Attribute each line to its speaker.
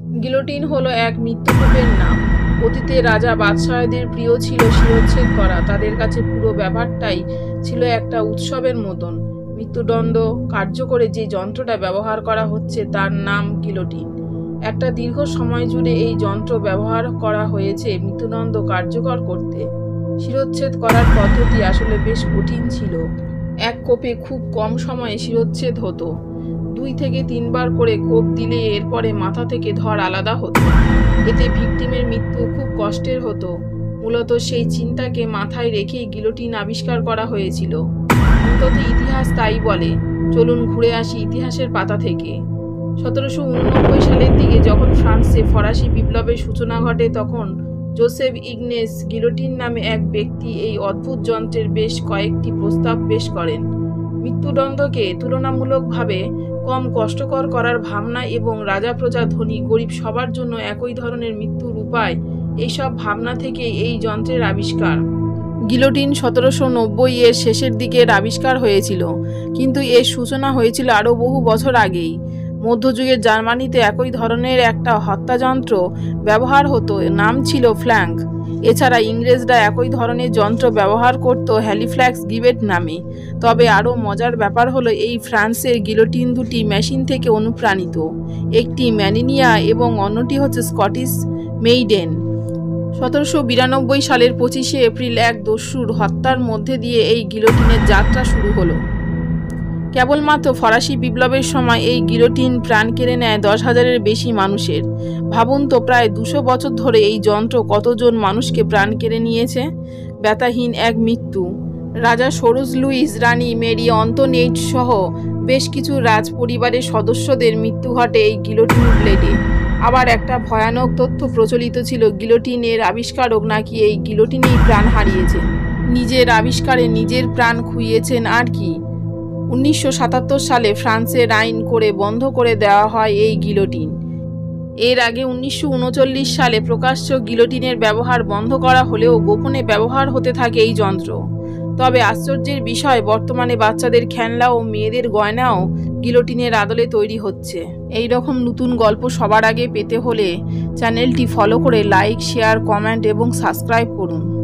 Speaker 1: Guillotine হলো এক মৃত্যুকূপের নাম। অতীতে রাজা বাদশাহদের প্রিয় ছিল শিরচ্ছেদ করা। তাদের কাছে পুরো ব্যাপারটাই ছিল একটা উৎসবের মতন। মৃত্যুদণ্ড কার্যকরে যে যন্ত্রটা ব্যবহার করা হচ্ছে তার নাম গিলোটিন। একটা দীর্ঘ সময় জুড়ে এই যন্ত্র ব্যবহার করা হয়েছে মৃত্যুদণ্ড কার্যকর করতে। শিরচ্ছেদ করার পদ্ধতি আসলে বেশ কঠিন ছিল। এক কোপে খুব কম সময়ে শিরচ্ছেদ হতো। 2 থেকে 3 বার করে কোপ দিলে এরপরে মাথা থেকে ধড় আলাদা হতো। এতে ভিকটিমের মৃত্যু খুব কষ্টের হতো। মূলত সেই চিন্তাকে মাথায় রেখেই গিলোটিন আবিষ্কার করা হয়েছিল। অন্তত ইতিহাস তাই বলে। চলুন ঘুরে আসি ইতিহাসের পাতা থেকে। 1789 সালের দিকে যখন ফ্রান্সে ফরাসি বিপ্লবের সূচনা ঘটে, তখন জোসেফ ইগনেস গিলোটিন নামে এক ব্যক্তি এই অদ্ভুত যন্ত্রের বেশ কয়েকটি প্রস্তাব পেশ করেন। মৃত্যুদণ্ডকে তুলনামূলকভাবে কম কষ্টকর করার ভাবনা এবং রাজা প্রজা ধনী গরিব সবার জন্য একই ধরনের মৃত্যুর উপায়, এইসব ভাবনা থেকে এই যন্ত্রের আবিষ্কার। গিলোটিন 1790 এর শেষের দিকের আবিষ্কার হয়েছিল, কিন্তু এর সূচনা হয়েছিল আরও বহু বছর আগেই। মধ্যযুগের জার্মানিতে একই ধরনের একটা হত্যাযন্ত্র ব্যবহার হতো, নাম ছিল ফ্ল্যাঙ্ক। এছাড়া ইংরেজরা একই ধরনের যন্ত্র ব্যবহার করত হ্যালিফ্যাক্স গিবেট নামে। তবে আরও মজার ব্যাপার হলো এই ফ্রান্সের গিলোটিন দুটি মেশিন থেকে অনুপ্রাণিত। একটি ম্যানিনিয়া এবং অন্যটি হচ্ছে স্কটিশ মেইডেন। 1792 সালের 25শে এপ্রিল এক দস্যুর হত্যার মধ্যে দিয়ে এই গিলোটিনের যাত্রা শুরু হলো। কেবলমাত্র ফরাসি বিপ্লবের সময় এই গিলোটিন প্রাণ কেড়ে নেয় 10,000-এর বেশি মানুষের। ভাবুন তো, প্রায় 200 বছর ধরে এই যন্ত্র কতজন মানুষকে প্রাণ কেড়ে নিয়েছে। ব্যথাহীন এক মৃত্যু। রাজা সরোজ লুইস, রানী মেরি অন্তোনেট সহ বেশ কিছু রাজ পরিবারের সদস্যদের মৃত্যু ঘটে এই গিলোটিন ব্লেডে। আবার একটা ভয়ানক তথ্য প্রচলিত ছিল, গিলোটিনের আবিষ্কারক নাকি এই গিলোটিনেই প্রাণ হারিয়েছে। নিজের আবিষ্কারে নিজের প্রাণ খুইয়েছেন আর কি। 1977 সালে ফ্রান্সের আইন করে বন্ধ করে দেওয়া হয় এই গিলোটিন। এর আগে 1939 সালে প্রকাশ্য গিলোটিনের ব্যবহার বন্ধ করা হলেও গোপনে ব্যবহার হতে থাকে এই যন্ত্র। তবে আশ্চর্যের বিষয়, বর্তমানে বাচ্চাদের খেলনা ও মেয়েদের গয়নাও গিলোটিনের আদলে তৈরি হচ্ছে। এই রকম নতুন গল্প সবার আগে পেতে হলে চ্যানেলটি ফলো করে লাইক, শেয়ার, কমেন্ট এবং সাবস্ক্রাইব করুন।